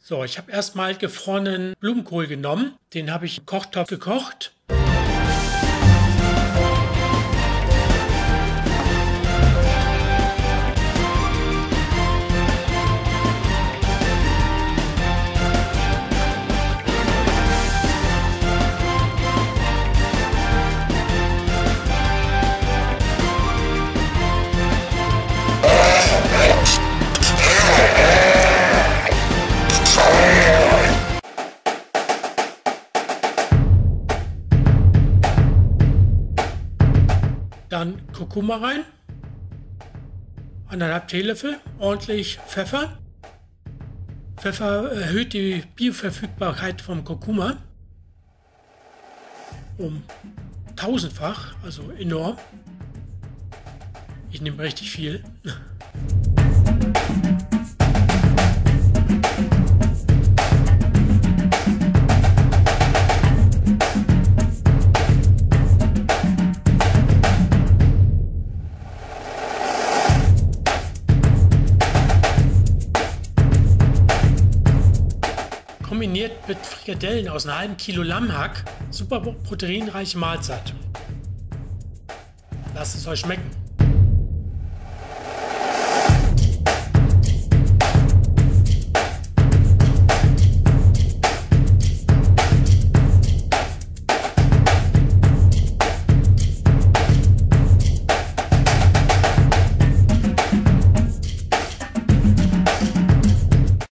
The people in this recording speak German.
So, ich habe erstmal gefrorenen Blumenkohl genommen. Den habe ich im Kochtopf gekocht. Dann Kurkuma rein, 1,5 Teelöffel, ordentlich Pfeffer. Pfeffer erhöht die Bioverfügbarkeit vom Kurkuma um 1000-fach, also enorm. Ich nehme richtig viel. Kombiniert mit Frikadellen aus einem halben Kilo Lammhack. Super proteinreiche Mahlzeit. Lasst es euch schmecken.